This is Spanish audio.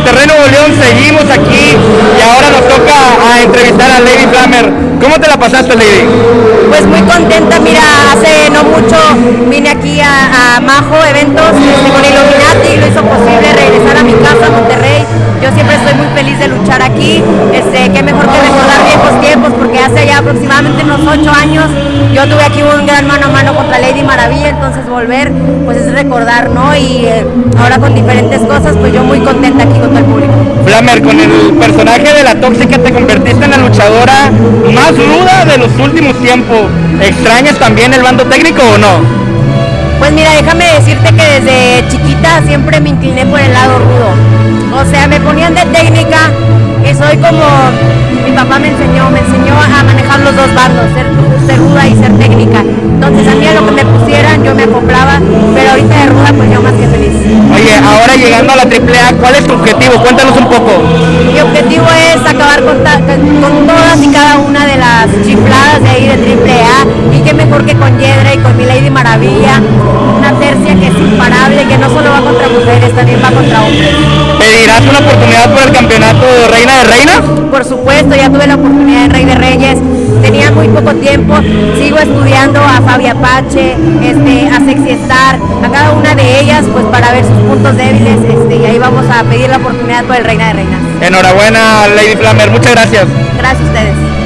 Monterrey, Nuevo León, seguimos aquí y ahora nos toca entrevistar a Lady Flammer. ¿Cómo te la pasaste, Lady? Pues muy contenta, mira, hace no mucho vine aquí a Majo Eventos con Illuminati, lo hizo posible regresar a mi casa, a Monterrey. Yo siempre estoy muy feliz de luchar aquí, qué mejor que recordar viejos tiempos, porque hace ya aproximadamente unos 8 años yo tuve aquí un gran mano a mano contra Lady Maravilla, entonces volver pues es recordar, ¿no? Y ahora con diferentes cosas, pues yo muy contenta aquí con todo el público. Flammer, con el personaje de la tóxica te convertiste en la luchadora más ruda de los últimos tiempos. ¿Extrañas también el bando técnico o no? Pues mira, déjame decirte que desde chiquita siempre me incliné por el lado rudo. O sea, me ponían de técnica, que soy como mi papá me enseñó a manejar los dos bandos, ser ruda y ser técnica. Entonces a mí a lo que me pusieran yo me acoplaba, pero ahorita de ruda pues yo más que feliz. Oye, ahora llegando a la AAA, ¿cuál es tu objetivo? Cuéntanos un poco. Mi objetivo es acabar con todas y cada una de las chifladas de ahí de AAA, y qué mejor que con Yedra y con mi Lady Maravilla, una tercia que es imparable, que no solo va contra mujeres, también va contra hombres. ¿Pedirás una oportunidad por el campeonato de Reina de Reinas? Por supuesto, ya tuve la oportunidad de Rey de Reyes, tenía muy poco tiempo, sigo estudiando a Fabi Apache, a Sexy Star, a cada una de ellas, pues para ver sus puntos débiles, y ahí vamos a pedir la oportunidad por el Reina de Reinas. Enhorabuena, Lady Flammer, muchas gracias. Gracias a ustedes.